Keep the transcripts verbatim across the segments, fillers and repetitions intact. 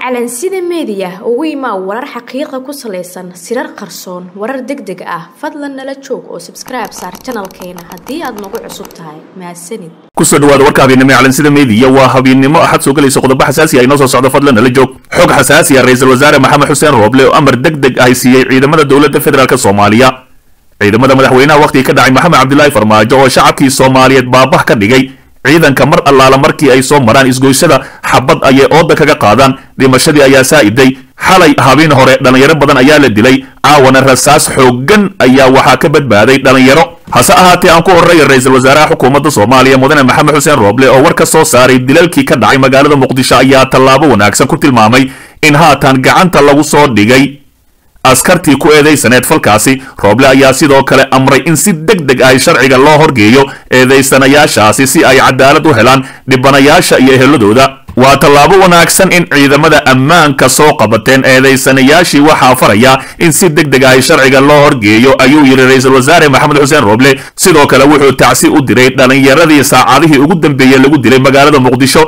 calansida media ugu imaa warar xaqiiqo ku saleysan sirar qarsoon warar degdeg ah fadlan nala joog oo subscribe saar channelkeena hadii aad nagu cusub tahay mahadsanid kusoo dhawaada warka habeenimo calansida media waa habeenimo axad soo galayso qodobo xasaasi ah inoo soo socdo fadlan nala joog xog xasaasi ah ra'iisul wasaare maxamed xuseen rooble oo amar degdeg ah siiyay ciidamada dawladda federaalka Soomaaliya ciidamada madaxweynaha waqti ka dhacay maxamed cabdullaahi farmaajo oo shacabkii Soomaaliyeed baabah ka dhigay ciidanka mar allaala markii ay soo maraan isgoysada xabad ayay ooda kaga qaadaan dhimashadii ayaa saa'iday xalay habeen hore dhalinyaro badan ayaa la dilay caawana rasaas xoogan ayaa waxaa ka badbaaday dhalinyaro hase ahaatee aan ku horeeyay ra'iisul wasaaraha xukuumadda Soomaaliya mudane maxamed xuseen rooble oo war ka soo saaray dilalkii ka dhacay magaalada muqdisho ayaa tallaabo wanaagsan ku tilmaamay in haatan gacanta lagu soo dhigay askartii ku eedeysaneed falkaasi rooble ayaa sidoo kale amray in si degdeg ah sharciga loo horgeeyo eedeysanayaashaasi si ay cadaalad u helaan dhibanayaasha iyo eheladooda waa tallaabo wanaagsan in ciidamada ammaanka soo qabateen eedeysanayaashii waxaa faraya in si degdeg ah sharciga loo horgeeyo ayuu yiri ra'iisul wasaare maxamed xuseen rooble sidoo kale wuxuu tacsi u diray dhalinyaradii saacadihii ugu dambeeyay lagu dilay magaalada muqdisho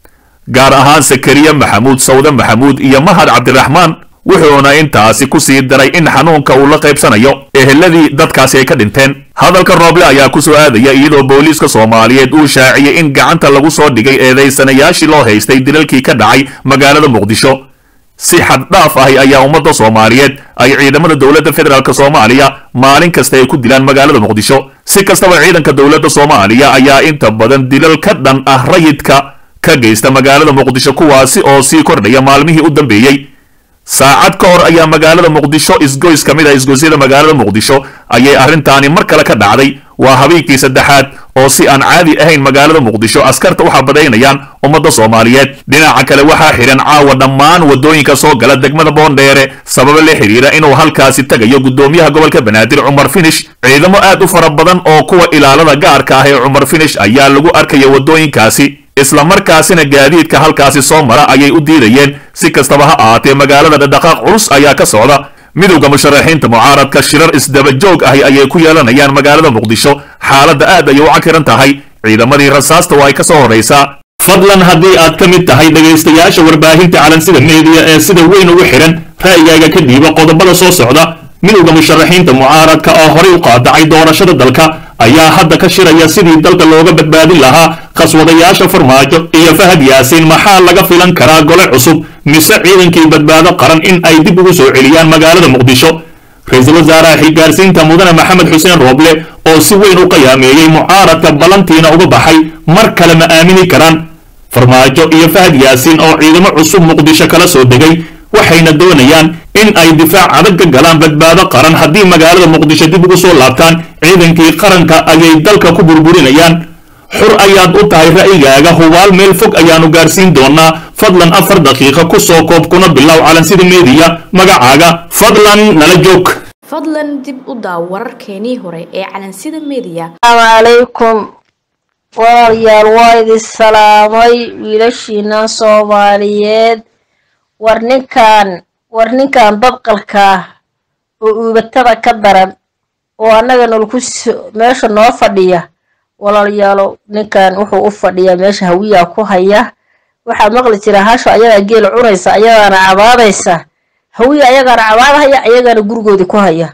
gaar ahaan Sakariya Maxamuud Sawda Maxamuud iyo Mahad Cabdiraxmaan wuxuuna intaasi ku sii daray in xanuunka uu la qaybsanayo eheladii dadkaasi ay ka dhinteen hadalka rooble ayaa ku soo aadaya iyadoo booliiska Soomaaliyeed uu shaaciyay in gacanta lagu soo dhigay eedeysanayaashii loo haystay dilalkii ka dhacay magaalada muqdisho si xad dhaaf ah ayaa ummadda Soomaaliyeed ay ciidamada dawladda federaalka Soomaaliya maalin kasta ay ku dilaan magaalada muqdisho si kastaba ciidanka dawladda Soomaaliya ayaa inta badan dilal ka dhan ah rayidka ka geysta magaalada muqdisho kuwaasi oo sii kordhaya maalmihii u dambeeyay saacad ka hor ayaa magaalada muqdisho isgoys kamid ah isgoysyada magaalada muqdisho ayay arrintaani mar kale ka dhacday waa habeenkii saddexaad oo si aan caadi ahayn magaalada muqdisho askarta waxa badaynayaan ummadda Soomaaliyeed dhinaca kale waxa xiran caawa dhammaan wadooyinka soo gala degmada Boondheere sabab la xiriira inuu halkaasi tagayo gudoomiyaha gobolka Banaadir Cumar Finish ciidamo aad u fara badan oo kuwa ilaalada gaarka ah ee Cumar Finish ayaa lagu arkay wadooyinkaasi isla markaasina gaadiidka halkaasi soo mara ayay u diidayeen si kastaba ha ahaatee magaalada dhaqdhaqaaq culus ayaa ka socda midowga musharaxiinta mucaaradka shirar isdaba joog ah ayay ku yeelanayaan magaalada muqdisho xaaladda aad ay u cakiran tahay ciidamadii rasaasta waa ay ka soo horeysaa fadlan haddii aad ka mid tahay dhagaystayaasha warbaahinta calansida media ee sida weyn ugu xiran ra'yigaaga ka dhiiba qodobada soo socda midowga musharaxiinta mucaaradka oo horey u qaadacay doorashada dalka ayaa hadda ka shiraya sidii dalka looga badbaadin lahaa qaswadayaasha farmaajo iyo Fahad Yaasiin maxaa laga filan karaa gole cusub mise ciidankii badbaado qaran in ay dib ugu soo celiyaan magaalada muqdisho ra'iisul wasaaraha xilgaarsiinta mudane maxamed xuseen rooble oo si weyn u qiyaameeyay mucaaradka balantiina uga baxay mar kale ma aamini karaan farmaajo iyo Fahad Yaasiin oo ciidamo cusub muqdisho kala soo degay waxayna doonayaan in ay difaac adag ka galaan badbaado qaran haddii magaalada muqdisho dib ugu soo laabtaan ciidankii qaranka ayay dalka ku burburinayaan xur ayaad u tahay ra'yigaaga hubaal meel fog ayaanu gaarsiin doonaa fadlan afar daqiiqo ku soo koob kuna bilow calansida media magacaaga fadlan nala joog fadlan dib u daaw wararkeenii hore ee calansida media assalaamu calaykum walaalayaal waa idin salaamay wiilashiina Soomaaliyeed war ninkan war ninkan dadqalka oo uubatada ka daran oo anaga nolku meesha noo fadhiya walaalayaalo ninkan wuxuu u fadhiyaa meesha hawiya ku haya waxa maqli jira hasho ayaga geel cunaysa ayagana cabaadaysa hawiya ayagana cabaadaya ayagana gurigoodi ku haya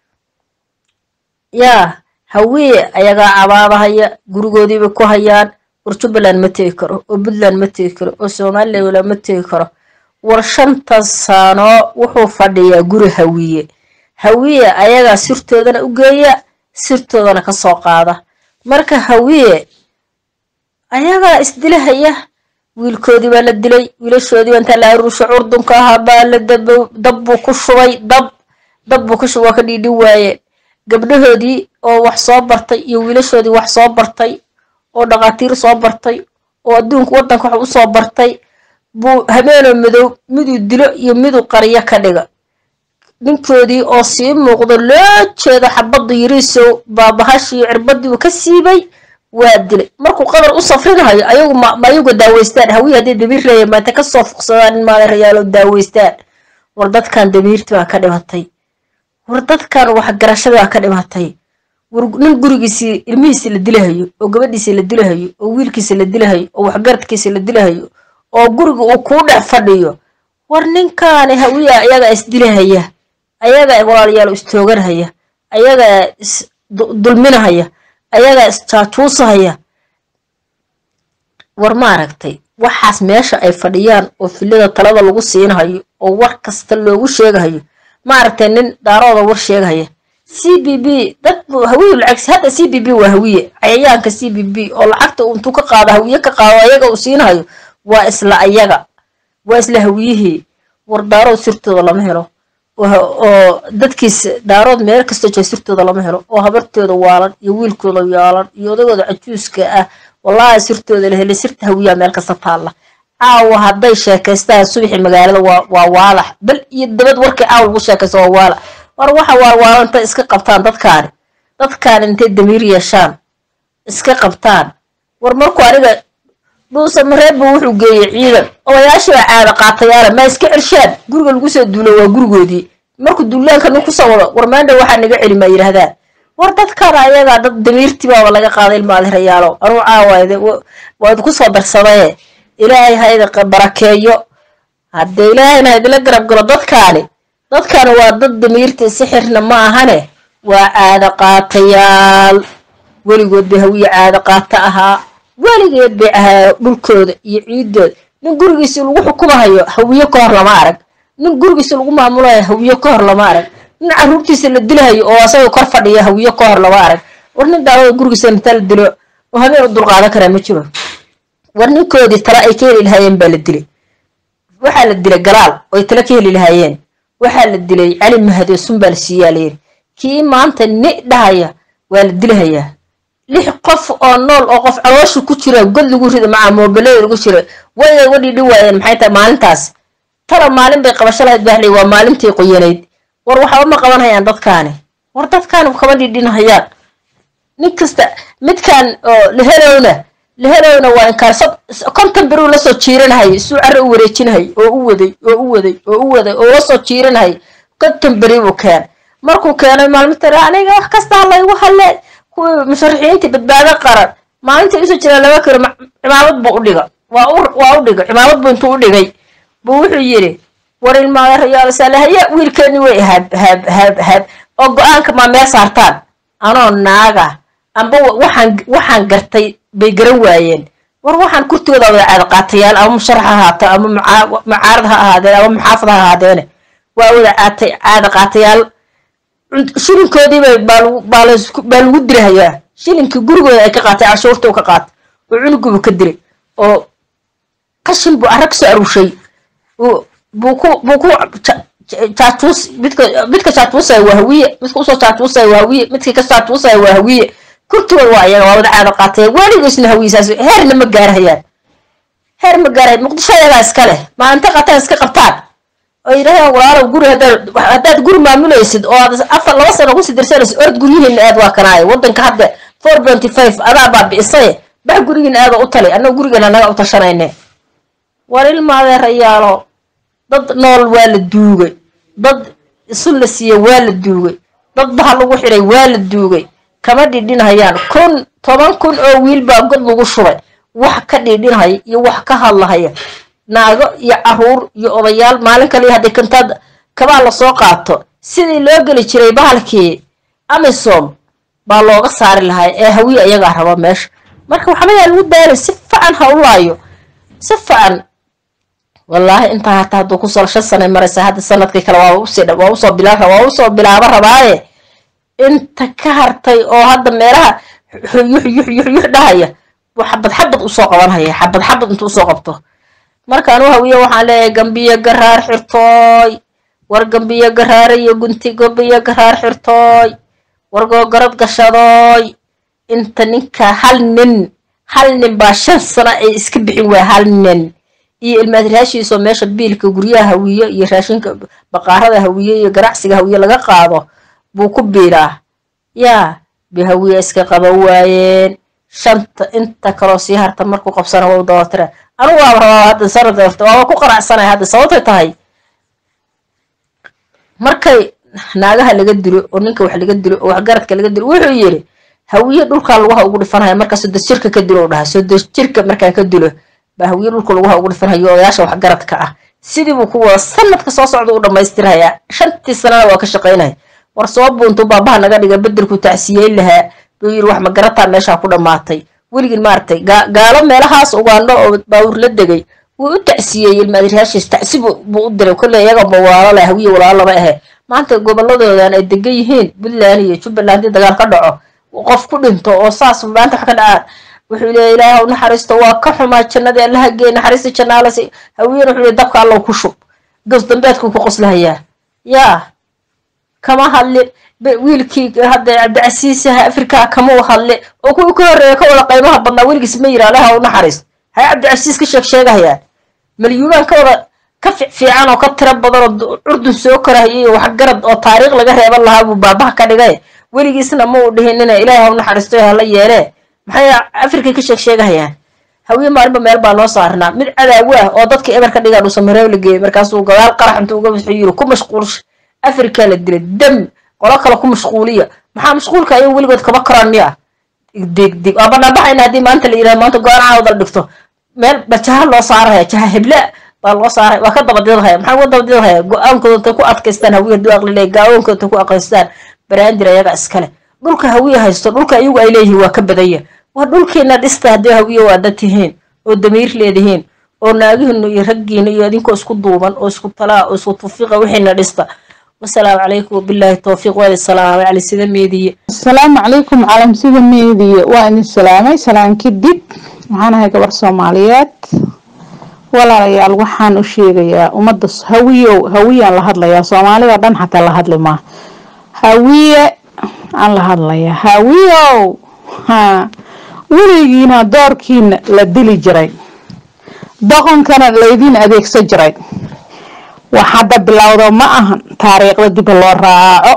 ya hawiya ayaga cabaadaya gurigoodiiba ku hayaan Jubbaland ma tegi karo oo Puntland ma tegi karo oo Soomaaliland ma tegi karo war shanta sano wuxuu fadhiyaa guri hawiye hawiye ayaga sirtoodana u geeya sirtoodana ka soo qaada marka hawiye ayaga isdilahaya wiilkoodii baa la dilay wiilashoodii inta la rusho urdunka ahaa la dab ku shubay dab dab ku shubay ka dhidhi waaye gabdhahoodii oo wax soo bartay iyo wiilashoodii wax soo bartay oo dhaqaatiir soo bartay oo adduunka wadanka wax u soo bartay buu habeeno madow midu dilo iyo midu qariya ka dhiga ninkoodii oo sii muuqdo loo jeedo xabad yiriiso baabahashii cirbadii ka siibay waa dilay markuu qadar u safrinayo ayagu ma ayagu daaweystaan hawiye hadii dabiir reeyay maanta ka soo fuqsadaan ma reeyaalo daaweystaan war dadkan dabiirti baa ka dhimatay war dadkan wax garashada ka dhimatay war nin gurigiisii ilmihiisa la dilahayo oo gabadhiisa la dilahayo oo wiilkiisa la dilahayo oo wax garadkiisa la dilahayo oo guriga uu ku dhex fadhiyo war ninkaani hawiya ayaga isdilahaya ayaga walaalayaal istooganhaya ayaga dulminahaya ayaga isjaajuusahaya war ma aragtay waxaas meesha ay fadhiyaan oo filada talada lagu siinahayo oo war kasta loogu sheegahayo ma aragtay nin daarooda war sheegahaya C B B dad hawiye lacag hadda C B B waa hawiye cayayaanka C B B oo lacagta uu intuu ka qaado hawiye ka qaado ayaga uu siinahayo waa isla ayaga waa isla hawiyihii war daarood sirtooda lama helo oo dadkiis daarood meel kasta jooga sirtooda lama helo oo habartooda waalan iyo wiilkooda yaalan iyo odagooda cajuuska ah wallahi sirtooda la helay sirta hawiya meel kasta taala aaw haday sheekaystaan subaxi magaalada waa waa waalax bal iyo dabad warkii aaw lagu sheekaysto waa waala war waxa waa waalanta iska qabtaan dadkaan dadkaan intay damiir yeeshaan iska qabtaan war markuu aniga dhuusa mareeb wuxuu geeyay ciidan odayaasha caada qaatayaal ma iska cirshaan guriga lagu soo duulo waa gurigoodii markuu duulaanka nin ku soo wado war maanta waxa naga celima yiraahdaan war dadkaan ayaga dad damiirtii baa laga qaaday ilmaad rayaalo anuu caawaade waad ku soo darsaday ilaahay hayda barakeeyo hadda ilaahayna idila garab galo dadkaani dadkaan waa dad damiirtii sixirna ma ahane waa caada qaatayaal weligood bay hawiye caada qaata ahaa weligeed bay ahaa dhulkooda iyo ciidooda nin gurigiisa lagu xukumahayo hawiye ka hor lama arag nin gurigiisa lagu maamulayo hawiye ka hor lama arag nin caruurtiisa la dilahayo oo asaga kor fadhiya hawiye ka hor lama arag war nin daawada gurigiisa inta la dilo oo habeen u dulqaadan kara ma jiro war ninkoodii tala ay ka heli lahaayeen baa la dilay waxaa la dilay galaal oo ay tala ka heli lahaayeen waxaa la dilay cali mahdi sunbal siyaaleer kii maanta ni dhahaya waa la dilahayaa lix qof oo nool oo qof calooshu ku jira god lagu rido maca moobile lagu jira way wadi dhiwaayeen maxay tahay maalintaas tara maalin bay qabasho lahayd baahlay waa maalintii qoyanayd war waxa ma qabanayaan dadkaani war dadkaan kama dhidhinayaan nin kasta midkan oo la helowna la helowna waa in kaarsad konton biro la soo jiiranahay suu carro u wareejinahay oo u waday oo u waday oo u waday oo la soo jiiranahay konton biro keen markuu keenay maalinta aniga wax kasta la igu halle musharaxiinta badbaado qaran maalinta isu jira laba kale cimaamad buu u dhiga waa waa u dhiga cimaamad buu intuu u dhigay buu wuxuu yiri war ilma reeyal salahaya wiilkeeni way hab hab hab hab oo go'aanka ma meel saartaan anoo naaga amba waxaan waxaan gartay bay garan waayeen war waxaan kurtooda wada caad qaatayaal ama musharaxa haata ama mucaarad ha ahaadeen ama muxaafad ha ahaadeen waa wada caatay caad qaatayaal shilinkoodii bay baa lagu dirahayaa shilinkii gurigooda ay ka qaatay cashuurta uu ka qaatay oo cunugubu ka diray oo qashin buu arag soo arushay buu ku buu ku jaatuus midka midka jaatuusay waa hawiye midka usoo jaatuusay waa hawiye midka ka jaatuusay waa hawiye kurtooda waa ayaga waa wada caado qaatay weligiisna hawiisaas heerna ma gaarayaan heer ma gaaray muqdisho ayaga iska leh maanta qataan iska qabtaan oo yiraahdaan walaalo guri hadaad guri maamulaysid oo afar laba sano ku sidirsanaysid ord gurihiina aad waa kanaay wadanka hadda four point five adaa baa biisay bax gurigiina aad u talay anna gurigeena naga u tashanayne war ilmaade rayaalo dad nool waa la duugay dad isu la siiyay waa la duugay dad baha lagu xiray waa la duugay kama dhidhinayaan kun toban kun oo wiil baa god lagu shubay wax ka dhidhinaya iyo wax ka hadlahaya naago iyo caruur iyo odayaal maalin kale hadii kantaad kaba la soo qaato sidii loo gali jiray bahalkii amisom baa looga saari lahaa ee hawiye ayaga raba meesha marka waxa lagu daalay si fiican hawlaayo si fiican wallahi inta hata haduu ku soo shan maraysa hadda sanadkii kale waa u sii waa u soo bilaaba waa u soo bilaaba rabaaye inta ka hartay oo hadda meelaha yux yux yux yux dhahaya waxbad xabad u soo qabanaya xabad xabad intuu soo qabto marka anu hawiye waxaan leeyahay gambiye garaar xirtooy war gambiye garaar iyo gunti gambiye garaar xirtooy war goorad gashadooy inta ninka hal nin hal nin baa shan sano ay iska bixin waa hal nin iyo ilmaad raashiiso meesha biilka guryaha hawiye iyo raashinka baqaarada hawiye iyo ganacsiga hawiye laga qaado buu ku biilaa yaa bi hawiye iska qaba waayeen shanta inta kale si harta markuu qabsana waa doortay anu waa rabaa hadda sanad doortay waa ku qanacsanay hadda sababta tahay markay naagaha laga dilo oo ninka wax laga dilo oo wax garadka laga dilo wuxuu yiri hawiye dhulka lagu ugu dhifanayo marka soo jirka ka dilo dhaha soo jirka marka ka dilo ba hawiye dhulka lagu ugu dhifanayo odayaasha wax garadka ah sidii buu ku wada sanadka soo socda u dhammaystirhayaa shantii sanana waa ka shaqaynaya war soo buuntu baabaha naga dhiga bedelku tacsiyeyn lahaa buu yiri wax ma garataa meesha ku dhamaatay weligin maartay gaalo meelahaas ugaandho oo baawur la degay wuu u tacsiyeeyay maadiraashiis tacsiib buu u diray kullee iyaga walaalo leh hawiye walaalo laba ah maanta goboladoodan ay degan yihiin Puntland iyo Jubbaland dagaal ka dhaco qof ku dhinto oo saas maanta wax ka dhacaa wuxuu leeyahay ilaahay u naxariisto waa ka xumaa jannada Allah geey naxariista jannaalasi hawiye wuxuu leeyahay dabka Allah ku shub gas dambeedku ku qoslahayaa yaa kama hadli wiilkii hadda Cabdicasiis Afrika kama hadli oo ku ka horeeyo ka wada qaybaha badnaa wiilkiis ma yiraahdo u naxariis hay Cabdicasiis ka sheeg sheegayaan مليون كذا كف في عنا وكتر بدر أردن سكر هي وحجرد أو طريق لجاه يبى الله أبو بابا كده جاي ولي جسنا مو دهننا إلهه ونحرسته هلا يره محيا أفريقيا كشك شيء جاي هوي ما ربما يربى الله صارنا من على أبوه أضدك إبر كده جالو سمره ولجي مركزه جوال قرح أنتوا جالس حيرو كم مشغولش أفريقيا للدل الدم قراك لكم مشغولية محا مشغول كأي ولي قد كبكران مياه ديك ديك أبنا بحين هذه ما أنت اللي إذا ما أنت قارع عوض الدكتور meel bajaha loo saarahay jaha hebla baa loo saaray waa ka dabadilhay maxaa wada dabadilhay go'aankooda ku adkaystaan hawiye duaqli leey gaawoonkooda ku aqoonstaan baraandira iyaga iskale dhulka hawiye haysto dhulka ayagu ay leeyihiin waa ka badaya waa dhulkeena dhista hadii hawiye waa dadtihiin oo damiir leedihiin oo naagihiin iyo raggiina iyo idinko isku duuban oo isku talaa oo isku tufiqa wixiina dhista والسلام عليكم وبالله التوفيق والسلام على سيدة ميدية السلام عليكم على سيدة ميدية وإن السلام سلام كدب معنا هاي قبر صوماليات ولا ريال وحان وشيغيا ومدس هوية هوية الله هدلا يا صومالي ودن حتى الله هدلا ما هوية الله هدلا يا هوية ها وليجينا داركين لدلي جري دقن كان ليدين أديك سجري وحدا بلاوضو ما أهن تاريخ ودي بلو راعو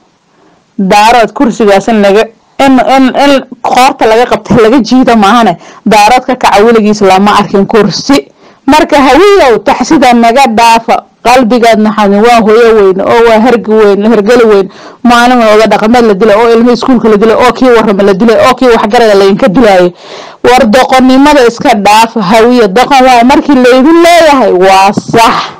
دارات كرسي جاسن لغا إن إن إن قارت لغا قبت لغا جيدا معانا دارات كعويل جيس لما أركن كرسي مركا هوية وتحسيدا نغا دافا قلبي قاد نحاني واه وين أو هرق وين هرقل وين معنا من وغا دقمال لديلا أو إلمي سكولك لديلا أو كي ورم لديلا أو كي وحقرق اللي ينكدلاي وردقني ماذا إسكا دافا هوية دقن واي مركي اللي يدين لا يهي واصح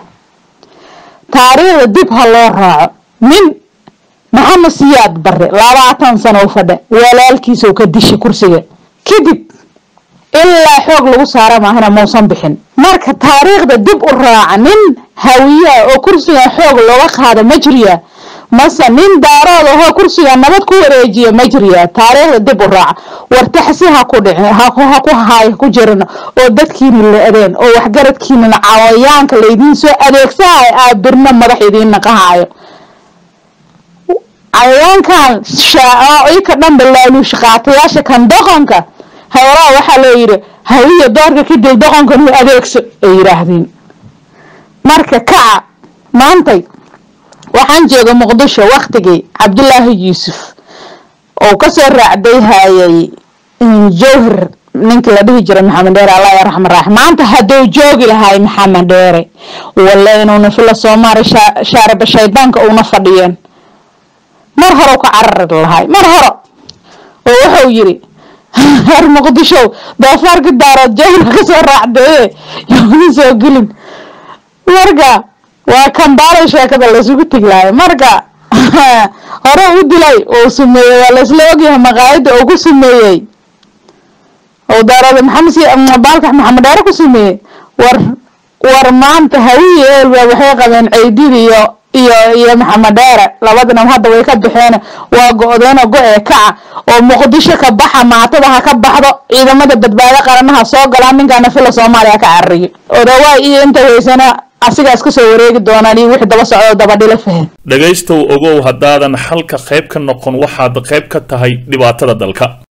تاريخ دب هالله راعو من محمد سياد بري لابعتان سنة وفده walaalkiisa uu ka dishay kursiga kadib ilaa xoog lagu saara maahna muusan bixin marka taariikhda dib u raaca nin hawiya oo kursiga xoog looga qaado majriya masa nin daarood oo kursiga nabad ku wareejiya majriya taariikhda dib u raaca wartaxsiha ku dhicin ha ku ha ku haay ku jirna oo dadkiina la adeen oo wax garadkiina caawayaanka leedin soo adeegsahay aa birna madaxidiina qahaayo عيانكان شاعي كدن بلالو شقاتياشا كان دقنكا هورا waxaa loo yiri hawiye doorka kidil daqanka inuu adeegso ay yiraahdeen marka ka maantay waxaan jooga muqdisho waqtigii Cabdullaahi Yuusuf oo ka soo raacday hayay jawhar ninka la dhihi jiray Maxamed Dheere Allah ya raxmo raxmo maanta haduu joogi lahaay Maxamed Dheere walla inuu nafila Soomaali shaarba shaydaanka una fadhiyeen mar hore ka carar lahaay mar hore oo wuxuu yiri har muqdisho doofarka daarad jawhar ka soo raacday yooni soo gelin marka waa kan baaray sheekada la isugu tiglaay marka hore u dilay oo sameeyay wala isla ogyahay maqaayada oo ku sameeyay oo daarad maxamed si baalka Maxamed Dheere ku sameeyay war war maanta hawiye waxay qabeen ciidid iyo iyo iyo Maxamed Dheere labadana hadda way ka bixeen waa go'doona go'e ka oo muqdisho ka baxa maatada ka baxdo ciidamada badbaado qaranaha soo galaan ninkan fila Soomaaliya ka carriyo oo dawaa iyo inta weysana asiga iska soo wareegi doonaan iyo wixii daba socdo daba dhila faham dhageystow ogow hadaadan halka qayb ka noqon waxaad qayb ka tahay dhibaatada dalka.